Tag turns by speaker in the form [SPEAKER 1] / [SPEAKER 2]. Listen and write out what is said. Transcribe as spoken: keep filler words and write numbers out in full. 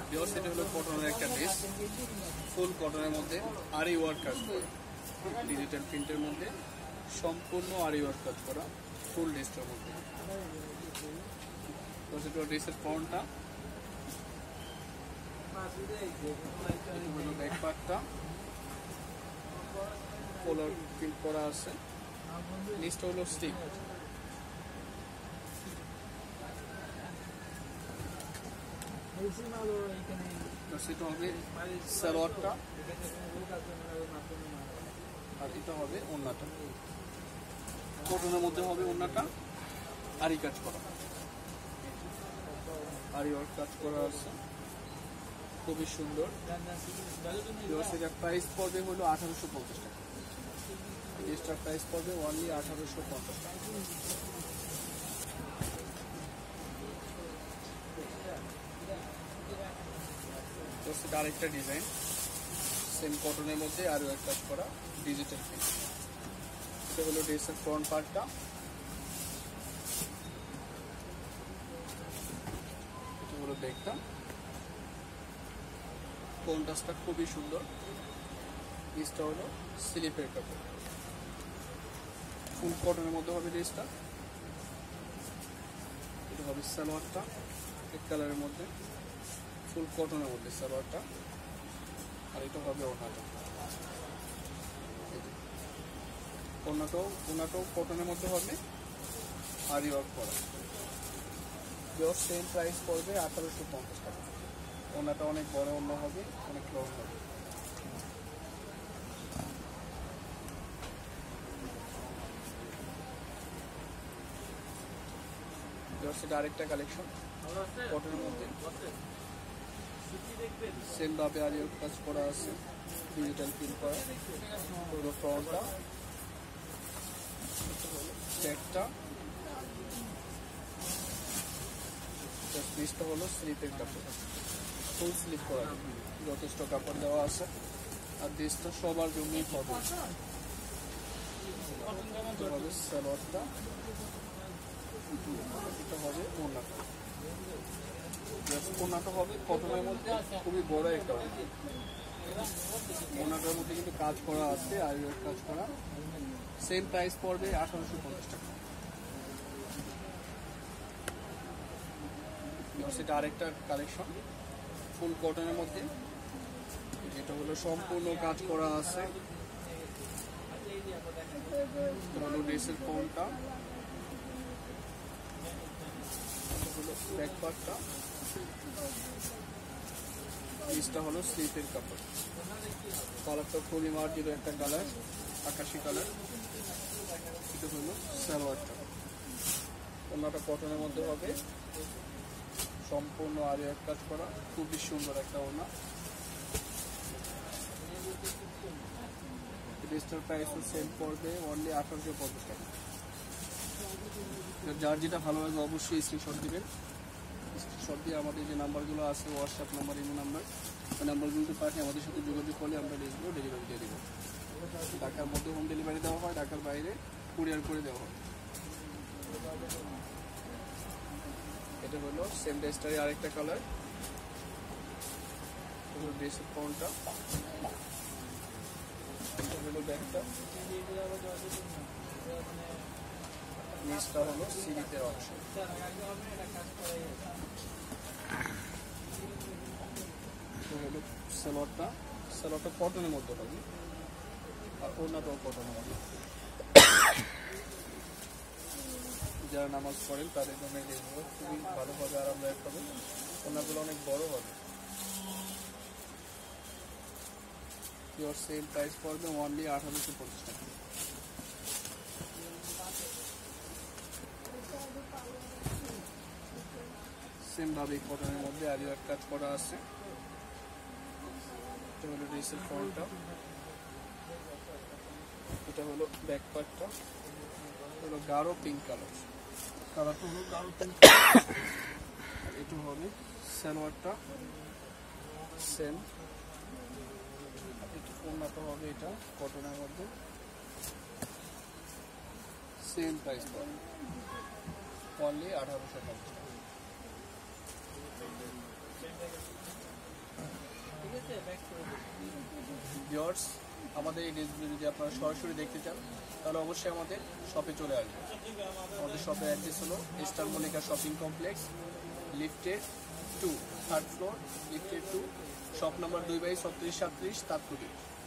[SPEAKER 1] Viewers এটা হলো কটনের একটা ড্রেস, ফুল কটনের মধ্যে আরি ওয়ার্ক কাজ করা, ডিজিটাল প্রিন্টের মধ্যে সম্পূর্ণ আরি ওয়ার্ক কাজ করা ফুল ড্রেসটার মধ্যে। তো ড্রেসের ফ্রন্টটা, ব্যাক পার্টটা কলার প্রিন্ট করা আছে, নিচটা হলো স্টিক। সেটা হবে সালোয়ারটা, আর এটা হবে ওড়নাটা। কটনের মধ্যে হবে ওড়নাটা আরি কাজ করা, আরি ওয়ার্ক কাজ করা আছে, খুবই সুন্দর। এটার প্রাইস পড়বে হলো আঠারোশো পঞ্চাশ টাকা। ড্রেসটার প্রাইস পড়বে অনলি আঠারোশো পঞ্চাশ টাকা। সেটা আরেকটা ডিজাইন, সেম কটনের মধ্যে আরও এক কাজ করা ডিজিটাল প্রিন্ট। এটা হলো ড্রেসের ফ্রন্ট পার্টটা, এটা হলো ব্যাকটা। কন্ট্রাস্টটা খুবই সুন্দর। ড্রেসটা হলো স্লিপের কাপড়, ফুল কটনের মধ্যে হবে ড্রেসটা। এটা হবে সালোয়ারটা, এক কালারের মধ্যে ফুল কটনের মধ্যে সালোয়ারটা, আর এটা হবে ওড়নাটা। ওড়নাটাও ওড়নাটাও কটনের মধ্যে হবে আরি ওয়ার্ক করা। সেম প্রাইস পড়বে আঠারোশো পঞ্চাশ টাকা। ওড়নাটা অনেক বড় ওড়না হবে, অনেক লং হবে। সেটা আরেকটা কালেকশন কটনের মধ্যে, সেম ভাবে আরি ওয়ার্ক কাজ করা আছে, ডিজিটাল প্রিন্ট করা। পুরো ফ্রন্টটা, ব্যাকটা, পিসটা হলো স্লিপের কাপড়, ফুল স্লিপ করা, যথেষ্ট কাপড় দেওয়া আছে। আর ড্রেসটা সবার জন্যই হবে। সালোয়ারটা, এটা হবে ওড়নাটা। ওড়নাটা হবে কটনের মধ্যে খুবই বড় একটা ওড়নাটার মধ্যে কিন্তু কাজ করা আছে, আর কাজ করা। সেম প্রাইস পড়বে আঠারোশো পঞ্চাশ টাকা। সেটা আরেকটা কালেকশন ফুল কটনের মধ্যে, যেটা হলো সম্পূর্ণ কাজ করা আছে। হলো ড্রেসের ফ্রন্টটা, হলো ব্যাক পার্টটা, পিসটা হলো স্লিপের কাপড়। কালারটা খুবই মার্জিত একটা কালার, আকাশি কালার। এটা হলো সালোয়ারটা, ওড়নাটা কটনের মধ্যে হবে, সম্পূর্ণ আরি ওয়ার্ক কাজ করা, খুবই সুন্দর একটা ওড়না। ড্রেসটার প্রাইস সেল পড়বে অনলি আঠারোশো পঞ্চাশ টাকা। যার যেটা ভালো লাগে অবশ্যই স্ক্রিনশট দিবেন। স্ক্রিনশট দিয়ে আমাদের যে নাম্বারগুলো আছে, হোয়াটসঅ্যাপ নাম্বার, ইমো নাম্বার, ওই নাম্বারগুলোতে পাঠিয়ে আমাদের সাথে যোগাযোগ করলে আমরা ড্রেসগুলো ডেলিভারি দিয়ে দেবো। ঢাকার মধ্যে হোম ডেলিভারি দেওয়া হয়, ঢাকার বাইরে কুরিয়ার করে দেওয়া হয়। এটা হলো সেম ড্রেসটারই আরেকটা কালার, ড্রেসের ফ্রন্টটা, এটা হলো ব্যাকটা, নিচটা হলো সিলিকের অংশ। হলো সালোয়ারটা, সালোয়ারটা কটনের মধ্যে হবে, আর ওড়নাটাও কটনের মধ্যে। যারা নামাজ পড়েন তাদের জন্য এই ড্রেসগুলো খুবই ভালোভাবে আরামদায়ক হবে। ওড়নাগুলো অনেক বড় হবে। পিওর সেল প্রাইস পড়বে অনলি আঠারোশো পঞ্চাশ টাকা। সেম ভাবে কটনের মধ্যে আরি ওয়ার্ক কাজ করা আছে। এটা হলো ড্রেসের ফ্রন্টটা, এটা হলো ব্যাক পার্টটা, হলো গাঢ় পিঙ্ক কালার, কালারটা হলো গাঢ় পিঙ্ক। এটা হবে সালোয়ারটা, সেম। এটা ওড়নাটা হবে এটা কটনের মধ্যে, সেম প্রাইস পড়বে অনলি আঠারোশো পঞ্চাশ টাকা। ভিউয়ার্স, আমাদের এই ড্রেসগুলো যদি আপনারা সরাসরি দেখতে চান তাহলে অবশ্যই আমাদের শপে চলে আসবেন। আমাদের শপের অ্যাড্রেস হলো star Mallika shopping complex, lifted two, third floor, lifted two, shop number দুই বাই ছত্রিশ সাতত্রিশ, তাঁতকুটি।